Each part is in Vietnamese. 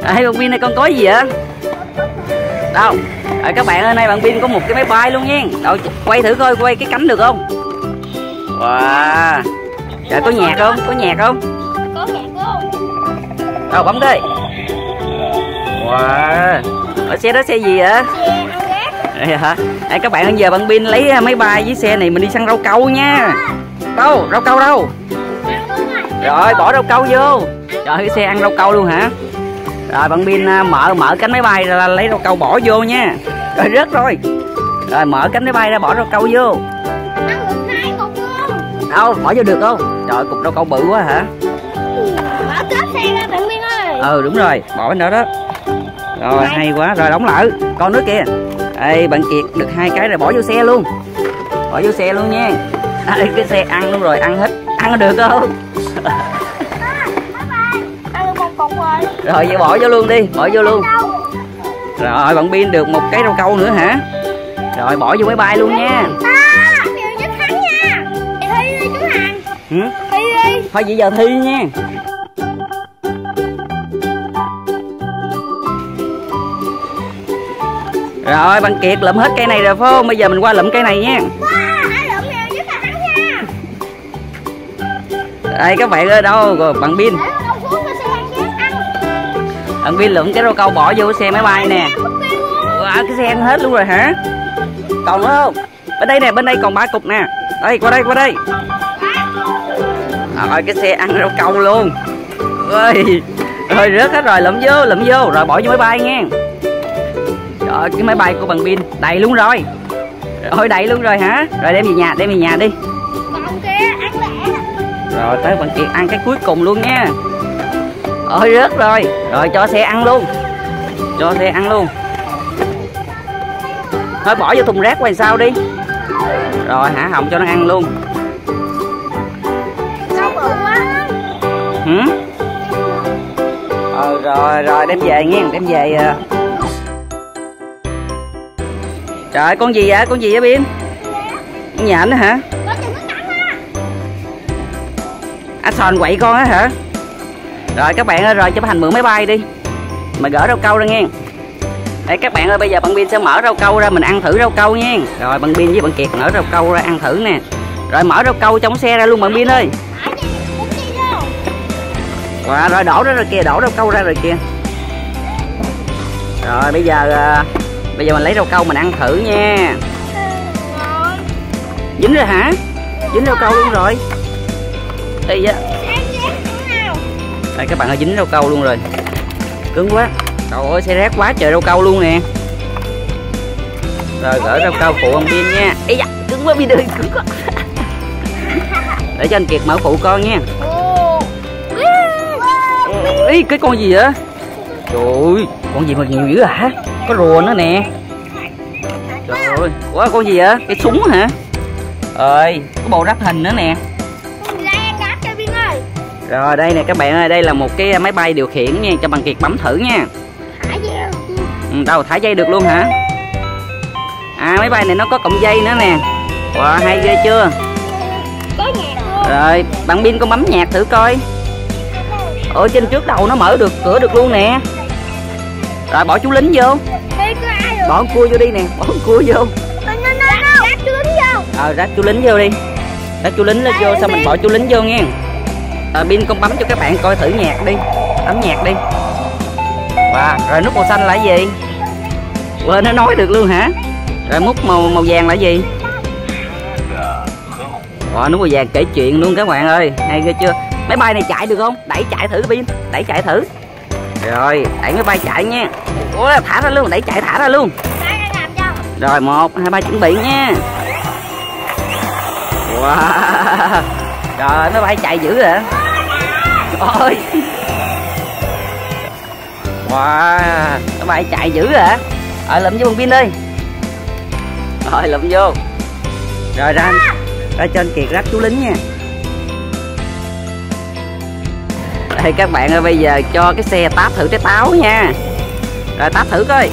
Ê, bạn Bin này con có gì vậy? Đâu? Các bạn ơi, nay bạn Bin có một cái máy bay luôn nha. Đâu, quay thử coi, quay cái cánh được không? Wow. Trời, có nhạc không? Có nhạc không? Có nhạc không? Đâu, bấm đi. Wow. Ở xe đó xe gì vậy? Xe hả? Ê, các bạn ơi, giờ bạn Bin lấy máy bay với xe này mình đi săn rau câu nha. Đâu? Rau câu đâu? Rồi, bỏ rau câu vô. Trời, cái xe ăn rau câu luôn hả? Rồi bạn Bin mở cánh máy bay ra lấy rau câu bỏ vô nha. Rồi rớt rồi. Rồi mở cánh máy bay ra bỏ rau câu vô. Đâu, bỏ vô được không? Trời, cục rau câu bự quá hả? Bỏ cốp xe ra bạn Bin ơi. Ừ đúng rồi, bỏ bên đó đó. Rồi hay quá, rồi đóng lại. Con nước kìa. Ê, bạn Kiệt được 2 cái rồi bỏ vô xe luôn. Bỏ vô xe luôn nha. Cái xe ăn luôn rồi, ăn hết. Ăn được không? Rồi vậy bỏ vô luôn đi, bỏ vô luôn. Rồi bạn Bin được 1 cái rau câu nữa hả? Rồi bỏ vô máy bay luôn nha. Thi đi. Thôi vậy giờ thi nha. Rồi bạn Kiệt lượm hết cây này rồi phải không? Bây giờ mình qua lượm cây này nha. Đây các bạn ơi, đâu rồi bạn Bin. Bạn Bin lượm cái rau câu bỏ vô cái xe máy bay nè. Cái xe ăn hết luôn rồi hả? Còn nữa không? Bên đây nè, bên đây còn 3 cục nè. Đây, qua đây, qua đây. Rồi cái xe ăn rau câu luôn. Ôi, rồi rớt hết rồi, lượm vô, rồi bỏ vô máy bay nha. Trời, cái máy bay của bạn Bin đầy luôn rồi. Rồi đầy luôn rồi hả? Rồi đem về nhà đi. Còn kia ăn lẹ. Rồi tới bạn Kiệt ăn cái cuối cùng luôn nha. Ôi rớt rồi. Rồi cho xe ăn luôn. Thôi bỏ vô thùng rác quay sao đi. Rồi hả, Hồng cho nó ăn luôn. Sao bự quá. Rồi đem về nghe, đem về. Trời, con gì vậy Bin? Con nhện đó hả? Sòn quậy con á hả? Rồi các bạn ơi, rồi cho Thành mượn máy bay đi. Mà gỡ rau câu ra nghe. Đây các bạn ơi, bây giờ bạn Bin sẽ mở rau câu ra mình ăn thử rau câu nha. Rồi bạn Bin với bạn Kiệt mở rau câu ra ăn thử nè. Rồi mở rau câu trong xe ra luôn bạn Bin ơi. Wow, rồi đổ ra rồi kìa, đổ rau câu ra rồi kìa. Rồi bây giờ mình lấy rau câu mình ăn thử nha. Dính rồi hả? Dính rau câu luôn rồi. Đây á. Đây các bạn ơi, dính rau câu luôn rồi. Cứng quá. Trời ơi, xe rác quá trời rau câu luôn nè. Rồi gỡ rau câu phụ ông Bin nha. Ây da, cứng quá Bin ơi, cứng quá. Để cho anh Kiệt mở phụ con nha. Ý, cái con gì vậy? Trời ơi, con gì mà nhiều dữ hả? Có rùa nữa nè. Trời ơi, quá con gì vậy? Cái súng hả? Ơi, có bộ ráp hình nữa nè. Rồi đây nè các bạn ơi, đây là một cái máy bay điều khiển nha, cho bạn Kiệt bấm thử nha. Thả dây. Đâu thả dây được luôn hả? Máy bay này nó có cọng dây nữa nè. Wow, hay ghê chưa? Có nhạc luôn. Rồi, bạn Bin con bấm nhạc thử coi. Ở trên trước đầu nó mở được cửa được luôn nè. Rồi bỏ chú lính vô. Bỏ con cua vô đi nè, bỏ con cua vô. Ráp chú lính vô. Ráp chú lính vô đi. Ráp chú lính lên vô, xong mình bỏ chú lính vô nha. Bin con bấm cho các bạn coi thử nhạc đi. Bấm nhạc đi. Wow, rồi nút màu xanh là cái gì? Quên, nó nói được luôn hả? Rồi nút màu vàng là cái gì? Wow, nút màu vàng kể chuyện luôn các bạn ơi. Hay ghê chưa? Máy bay này chạy được không? Đẩy chạy thử Bin. Đẩy chạy thử. Rồi, đẩy máy bay chạy nha. Ủa, thả ra luôn, đẩy chạy thả ra luôn. Rồi 1, 2, 3 chuẩn bị nha. Wow. Trời, máy bay chạy dữ vậy. Ôi. Wow, máy bay chạy dữ vậy. Lụm vô bằng Bin đi. Rồi lụm vô. Rồi ra cho anh Kiệt ráp chú lính nha. Đây các bạn ơi, bây giờ cho cái xe táp thử trái táo nha. Rồi táp thử coi.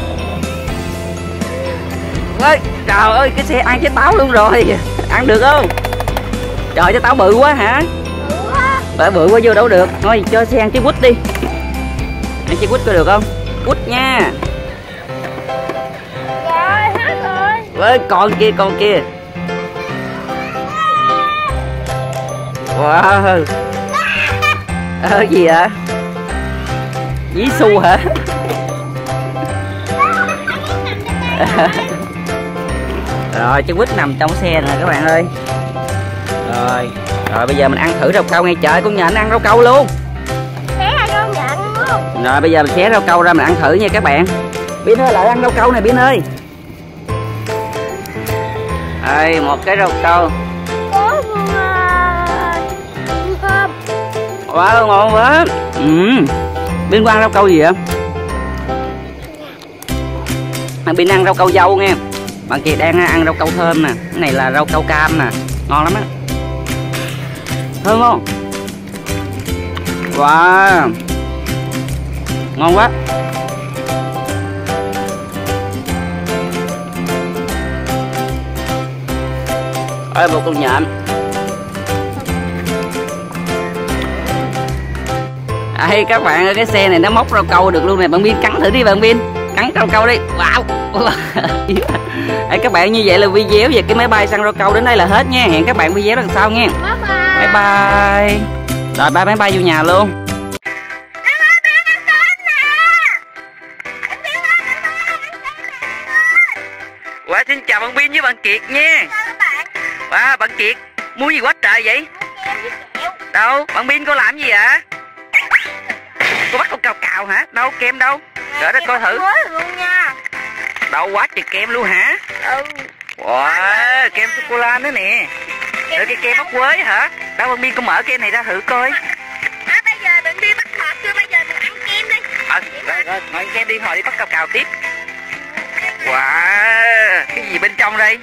Ôi, trời ơi, cái xe ăn trái táo luôn rồi. Ăn được không? Trời, trái táo bự quá hả? Bự quá vô đâu được. Thôi cho xe ăn trái quýt đi. Anh chơi quýt có được không? Quýt nha. Rồi, hết rồi. Với con kia. Wow. Gì vậy? Dí xu hả? Rồi trái quýt nằm trong xe nè các bạn ơi. Rồi bây giờ mình ăn thử rau câu nghe. Trời, con nhện ăn rau câu luôn. Xé ra con nhện luôn. Rồi bây giờ mình xé rau câu ra mình ăn thử nha các bạn. Bin ơi, lại ăn rau câu này Bin ơi. Đây, một cái rau câu. Có cơm. Wow, ngon quá. Bin ăn rau câu gì vậy? Bin ăn rau câu dâu nha. Bạn Kiệt đang ăn rau câu thơm nè. Cái này là rau câu cam nè. Ngon lắm á. Thơm không? Wow, ngon quá. Ơi một con nhện. Ê các bạn ơi, cái xe này nó móc rau câu được luôn nè. Bạn Bin cắn thử đi bạn Bin. Cắn rau câu đi. Wow. Ê các bạn, như vậy là video về cái máy bay săn rau câu đến đây là hết nha. Hẹn các bạn video lần sau nha. Bye bye. Rồi ba máy bay vô nhà luôn. Wow, xin chào bạn Bin với bạn Kiệt nha. Wow, bạn Kiệt mua gì quá trời vậy? Đâu, bạn Bin cô làm gì vậy? Cô bắt con cào cào hả? Đâu, kem đâu? Để đó coi thử. Đâu quá trời kem luôn hả? Wow, kem sô-cô-la nữa nè. Rồi cái kem ốc quế hả? Đâu bạn Bin con mở kem này ra thử coi. Bây giờ bạn đi bắt hộp chưa? Bây giờ mình ăn kem đi. Rồi, ngồi ăn kem đi, hồi đi bắt cào cào tiếp. Wow, cái gì bên trong đây?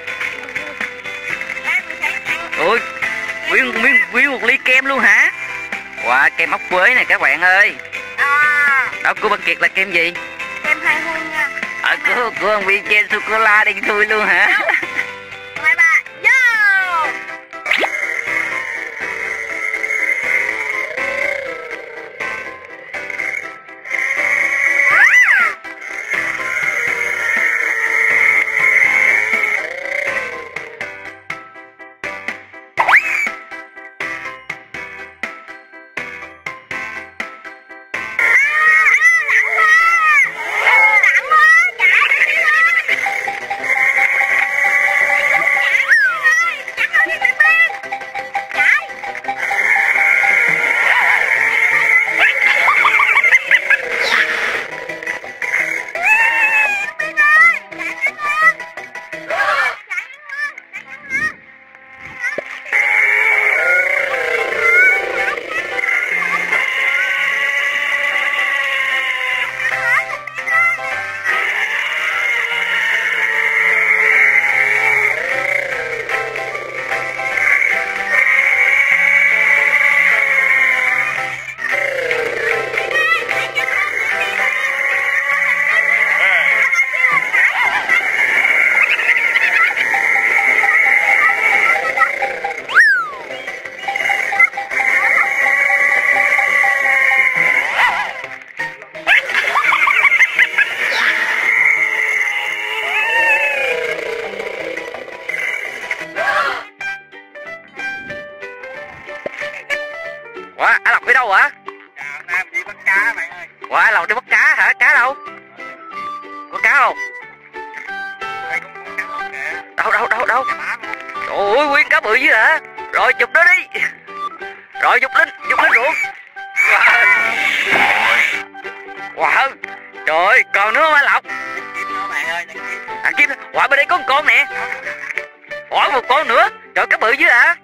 Ui, nguyên một ly kem luôn hả? Wow, kem ốc quế này các bạn ơi. Đâu cô bạn Kiệt là kem gì? Kem 2 hun nha. Cô ông Bin kem sô-cô-la đen thui luôn hả? 2, 3, vô. Ủa, Á Lộc đi đâu hả? Nam đi bắt cá bạn ơi. Ủa, Á Lộc đi bắt cá hả? Cá đâu? Có cá không? Đây cũng có cá lóc kìa. Đâu? Trời ơi, nguyên cá bự dữ hả? Rồi chụp nó đi. Rồi dục lên ruộng. Wow. Trời ơi, còn nữa không Á Lộc? Kiếm nữa bạn ơi, kiếm. Kiếm. Wow, bên đây có một con nè. Ủa, một con nữa. Trời, cá bự dữ hả?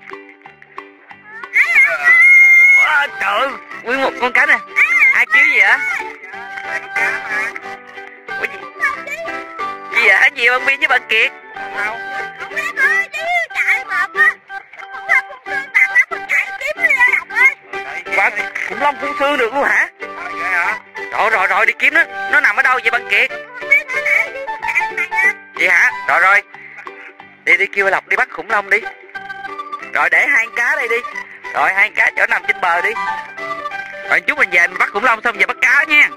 Wow, trời ơi, nguyên một con cá nè. Ai kêu gì vậy? Ủa gì? Gì vậy? Gì bạn Bin với bạn Kiệt? Không biết ơi, chứ chạy mệt á. Không thơm không xương tặng lắm, mình chạy kiếm đi ra Lộc ơi. Wow, khủng long phun xương được luôn hả? Rồi đi kiếm nó nằm ở đâu vậy bạn Kiệt? Không biết nó nãy đi chạy này nha. Vậy hả? Rồi. Đi kêu Lộc đi bắt khủng long đi. Rồi để 2 cá đây đi. Rồi 2 cá chỗ nằm trên bờ đi. Rồi chút mình về mình bắt khủng long xong về bắt cá nha.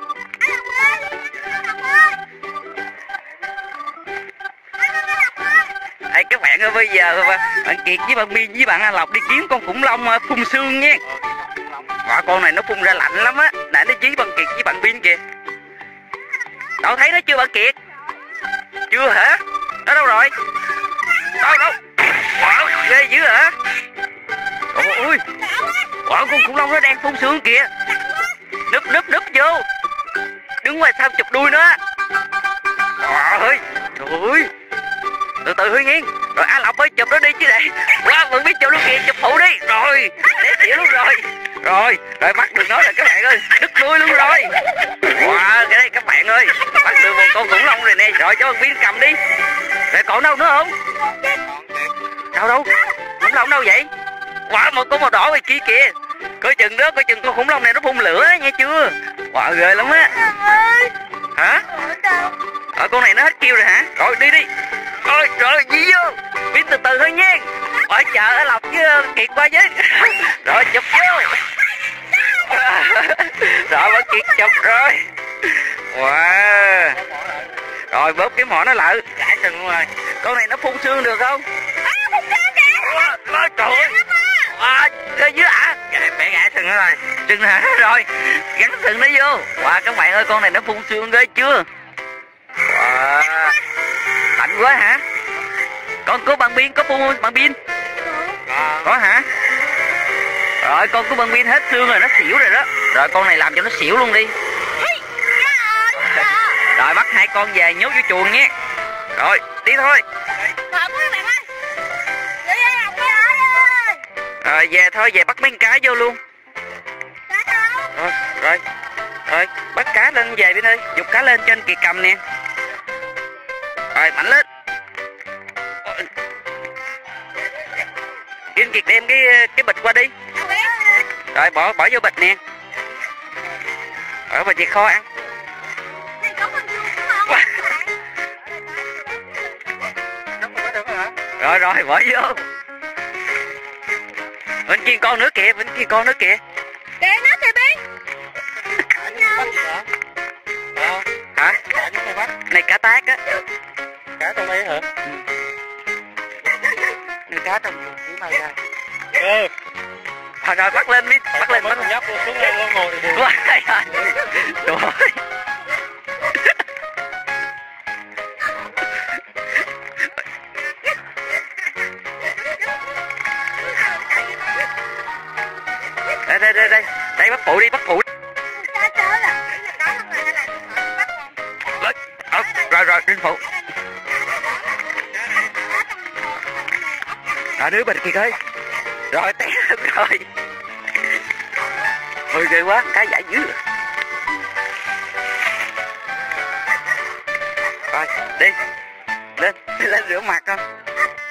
bạn ơi, bây giờ bạn Kiệt với bạn Biên với bạn An Lộc đi kiếm con khủng long phun sương nha. Con này nó phun ra lạnh lắm á. Nãy nó dí bạn Kiệt với bạn Biên kìa. Đâu thấy nó chưa bạn Kiệt? Chưa hả? Nó đâu rồi? Đâu? Wow, ghê dữ hả? Ôi, wow, con khủng long nó đang phun sương kìa. Núp vô. Đứng ngoài sau chụp đuôi nó. Trời ơi. Từ từ Huy Nghiên. Rồi An Lộc ơi, chụp nó đi chứ này. Wow, vẫn biết chụp luôn kìa, chụp phụ đi. Rồi, để xỉu luôn rồi. Rồi bắt được nó rồi các bạn ơi. Đứt đuôi luôn rồi. Wow, cái đây các bạn ơi. Bắt được một con khủng long rồi nè. Rồi cho con Biên cầm đi. Rồi còn đâu nữa không? Đâu? Khủng long đâu vậy? Wow, một con màu đỏ ngoài kia kìa. Coi chừng đó, coi chừng con khủng long này nó phun lửa nghe chưa? Wow, ghê lắm á. Hả? Con này nó hết kêu rồi hả? Rồi đi. Rồi đi vô. Biên từ từ thôi nha. Ở chợ ở Lộc với Kiệt qua với. Rồi chụp vô. Rồi bà Kiệt chụp rồi. Wow. Rồi bóp cái mỏ nó lại. Gãi sừng luôn rồi. Con này nó phun sương được không? Trời ơi. Cái dưới ạ. Mẹ gãi sừng nó rồi. Sừng hả? Rồi gắn sừng nó vô. Wow, các bạn ơi, con này nó phun sương ghê chưa? Wow. Lạnh quá hả? Con của bạn Biên có phun bạn Biên? Có hả? Rồi con của bạn Biên hết xương rồi, nó xỉu rồi đó. Rồi con này làm cho nó xỉu luôn đi. Rồi bắt hai con về nhốt vô chuồng nha. Rồi đi thôi. Rồi về thôi, về bắt mấy con cá vô luôn. Rồi bắt cá lên về Biên ơi. Dục cá lên cho anh Kiệt cầm nè. Rồi mạnh lên. Kiên Kiệt đem cái bịch qua đi. Rồi bỏ vô bịch nè. Ở vào về kho ăn. Rồi bỏ vô. Bên kia con nữa kìa, Kìa nó kìa Biên. Hả? Này cá tát á. Cá trong đây hả? Này cá trong chuồng của mày ra. Rồi bắt lên đi, bắt lên. Nhấp xuống đây nó ngồi thì buồn. Trời ơi. Đây bắt phụ đi. Rồi đến phụ. Đưa bình Kiệt ơi. Rồi té rồi. Ôi ghê quá, cá dại dữ. Rồi đi. Lên rửa mặt không?